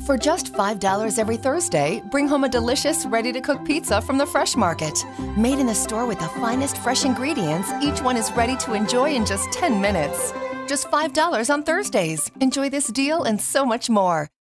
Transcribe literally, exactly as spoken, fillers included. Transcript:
For just five dollars every Thursday, bring home a delicious, ready-to-cook pizza from the Fresh Market. Made in the store with the finest fresh ingredients, each one is ready to enjoy in just ten minutes. Just five dollars on Thursdays. Enjoy this deal and so much more.